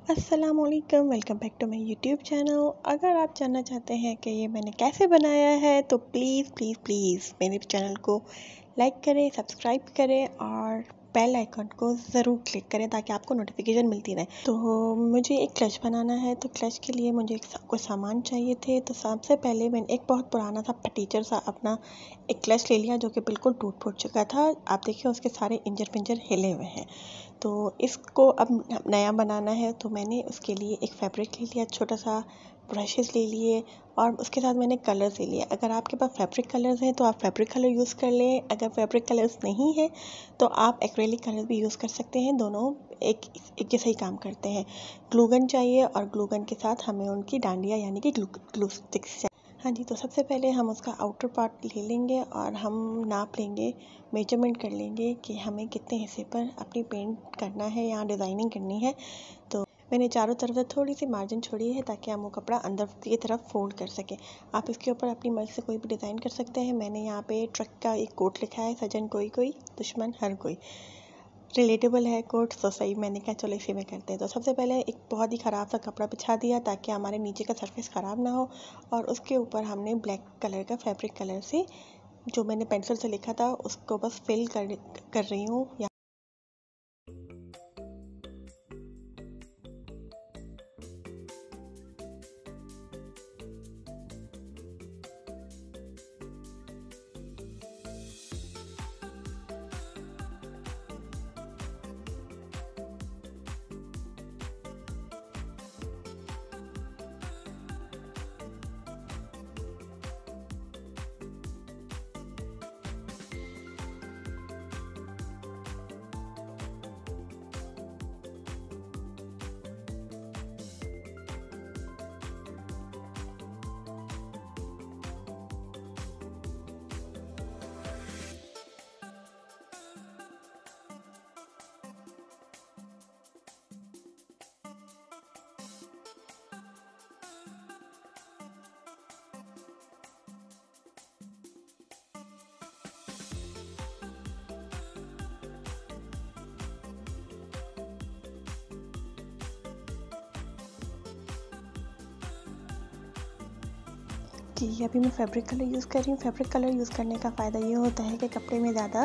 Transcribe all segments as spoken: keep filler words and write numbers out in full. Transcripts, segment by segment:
अस्सलामुअलैकुम, welcome back to my YouTube channel. अगर आप जानना चाहते हैं कि ये मैंने कैसे बनाया है तो प्लीज़ प्लीज़ प्लीज़ मेरे चैनल को लाइक करें, सब्सक्राइब करें और बेल आइकन को ज़रूर क्लिक करें ताकि आपको नोटिफिकेशन मिलती रहे। तो मुझे एक क्लच बनाना है, तो क्लच के लिए मुझे एक कुछ सामान चाहिए थे। तो सबसे पहले मैंने एक बहुत पुराना सा फटीचर सा अपना एक क्लच ले लिया जो कि बिल्कुल टूट फूट चुका था। आप देखिए उसके सारे इंजर पिंजर हिले हुए हैं। तो इसको अब नया बनाना है, तो मैंने उसके लिए एक फैब्रिक ले लिया, छोटा सा ब्रशेस ले लिए और उसके साथ मैंने कलर्स ले लिए। अगर आपके पास फैब्रिक कलर्स हैं तो आप फैब्रिक कलर यूज़ कर लें, अगर फैब्रिक कलर्स नहीं है तो आप एक्रेलिक कलर भी यूज़ कर सकते हैं। दोनों एक एक जैसा ही काम करते हैं। ग्लू गन चाहिए और ग्लू गन के साथ हमें उनकी डांडिया यानी कि ग्लू ग्लू स्टिक्स चाहिए। हाँ जी, तो सबसे पहले हम उसका आउटर पार्ट ले लेंगे और हम नाप लेंगे, मेजरमेंट कर लेंगे कि हमें कितने हिस्से पर अपनी पेंट करना है या डिज़ाइनिंग करनी है। तो मैंने चारों तरफ से थोड़ी सी मार्जिन छोड़ी है ताकि हम वो कपड़ा अंदर की तरफ फोल्ड कर सकें। आप इसके ऊपर अपनी मर्ज़ी से कोई भी डिज़ाइन कर सकते हैं। मैंने यहाँ पे ट्रक का एक कोट लिखा है, सजन कोई कोई दुश्मन हर कोई। रिलेटेबल है कोट, तो सही मैंने कहा चलो इसी में करते हैं। तो सबसे पहले एक बहुत ही ख़राब सा कपड़ा बिछा दिया ताकि हमारे नीचे का सरफेस ख़राब ना हो और उसके ऊपर हमने ब्लैक कलर का फैब्रिक कलर से जो मैंने पेंसिल से लिखा था उसको बस फिल कर कर रही हूँ। जी, अभी मैं फैब्रिक कलर यूज़ कर रही हूँ। फैब्रिक कलर यूज़ करने का फ़ायदा ये होता है कि कपड़े में ज़्यादा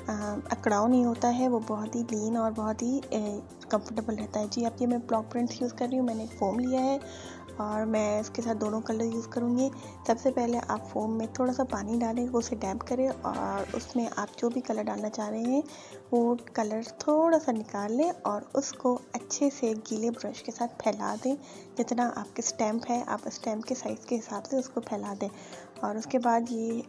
अकड़ाव नहीं होता है, वो बहुत ही लीन और बहुत ही कंफर्टेबल रहता है। जी, अब ये मैं ब्लॉक प्रिंट्स यूज़ कर रही हूँ। मैंने एक फ़ोम लिया है और मैं इसके साथ दोनों कलर यूज़ करूँगी। सबसे पहले आप फ़ोम में थोड़ा सा पानी डालें, उसे डैम्प करें और उसमें आप जो भी कलर डालना चाह रहे हैं वो कलर थोड़ा सा निकाल लें और उसको अच्छे से गीले ब्रश के साथ फैला दें। जितना आपके स्टैम्प है आप स्टैम्प के साइज़ के हिसाब से उसको फैला दें और उसके बाद ये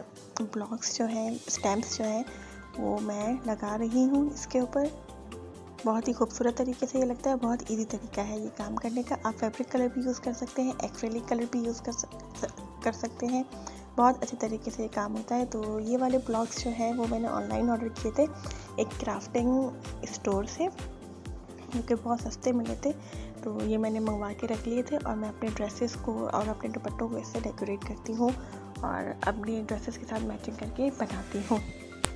ब्लॉक्स जो हैं, स्टैम्प्स जो हैं वो मैं लगा रही हूँ इसके ऊपर। बहुत ही खूबसूरत तरीके से ये लगता है, बहुत इजी तरीका है ये काम करने का। आप फैब्रिक कलर भी यूज़ कर सकते हैं, एक्रेलिक कलर भी यूज़ कर सक, कर सकते हैं। बहुत अच्छे तरीके से ये काम होता है। तो ये वाले ब्लॉक्स जो हैं वो मैंने ऑनलाइन ऑर्डर किए थे एक क्राफ्टिंग स्टोर से, जो कि बहुत सस्ते मिले थे। तो ये मैंने मंगवा के रख लिए थे और मैं अपने ड्रेसेस को और अपने दुपट्टों को इससे डेकोरेट करती हूँ और अपने ड्रेसेस के साथ मैचिंग करके बनाती हूँ।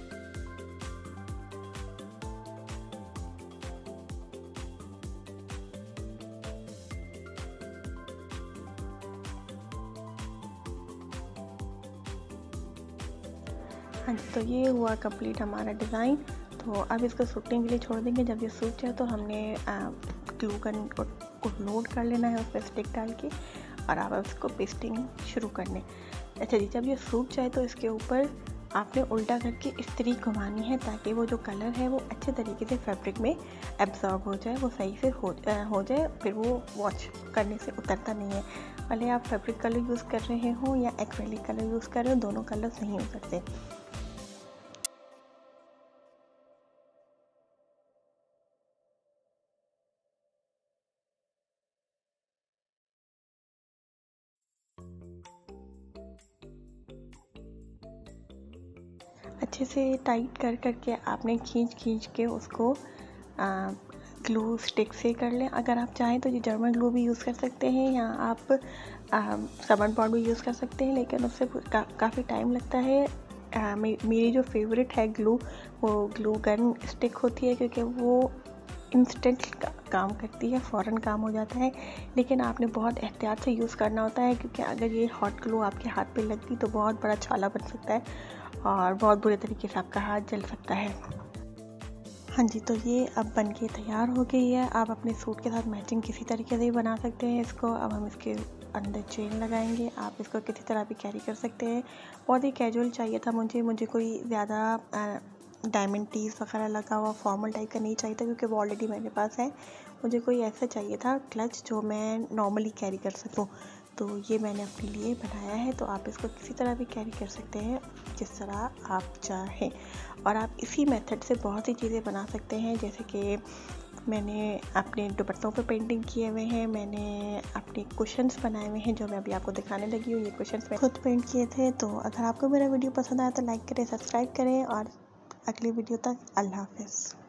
हाँ जी, तो ये हुआ कंप्लीट हमारा डिज़ाइन। तो अब इसको सूखने के लिए छोड़ देंगे। जब ये सूख जाए तो हमने ग्लू गन को, को लोड कर लेना है उस पर स्टिक डाल के और अब इसको पेस्टिंग शुरू करने। अच्छा जी, जब ये सूख जाए तो इसके ऊपर आपने उल्टा करके इस्त्री घुमानी है ताकि वो जो कलर है वो अच्छे तरीके से फैब्रिक में एब्जॉर्ब हो जाए, वो सही से हो हो जाए, फिर वो वॉश करने से उतरता नहीं है। भले आप फैब्रिक कलर यूज़ कर रहे हो या एक्रेलिक कलर यूज़ कर रहे हो, दोनों कलर्स नहीं हो सकते। अच्छे से टाइट कर कर के आपने खींच खींच के उसको ग्लू स्टिक से कर लें। अगर आप चाहें तो ये जर्मन ग्लू भी यूज़ कर सकते हैं या आप साबुन बॉन्ड भी यूज़ कर सकते हैं, लेकिन उससे का, काफ़ी टाइम लगता है। आ, मे, मेरी जो फेवरेट है ग्लू, वो ग्लू गन स्टिक होती है, क्योंकि वो इंस्टेंट का, काम करती है, फ़ौरन काम हो जाता है। लेकिन आपने बहुत एहतियात से यूज़ करना होता है, क्योंकि अगर ये हॉट ग्लू आपके हाथ पे लग गई तो बहुत बड़ा छाला बन सकता है और बहुत बुरे तरीके से आपका हाथ जल सकता है। हाँ जी, तो ये अब बन के तैयार हो गई है। आप अपने सूट के साथ मैचिंग किसी तरीके से भी बना सकते हैं इसको। अब हम इसके अंदर चेन लगाएंगे। आप इसको किसी तरह भी कैरी कर सकते हैं। बहुत ही कैजुअल चाहिए था मुझे मुझे कोई ज़्यादा डायमंड टीज वगैरह लगा हुआ फॉर्मल टाइप का नहीं चाहिए था, क्योंकि वो ऑलरेडी मेरे पास है। मुझे कोई ऐसा चाहिए था क्लच जो मैं नॉर्मली कैरी कर सकूं। तो ये मैंने अपने लिए बनाया है। तो आप इसको किसी तरह भी कैरी कर सकते हैं, जिस तरह आप चाहें। और आप इसी मेथड से बहुत सी चीज़ें बना सकते हैं, जैसे कि मैंने अपने दुपट्टों पे पेंटिंग किए हुए हैं, मैंने अपने कुशन्स बनाए हुए हैं जो मैं अभी आपको दिखाने लगी हूँ। ये कुशन्स मैं खुद पेंट किए थे। तो अगर आपको मेरा वीडियो पसंद आया तो लाइक करें, सब्सक्राइब करें और अगली वीडियो तक अल्लाह हाफ़िज़।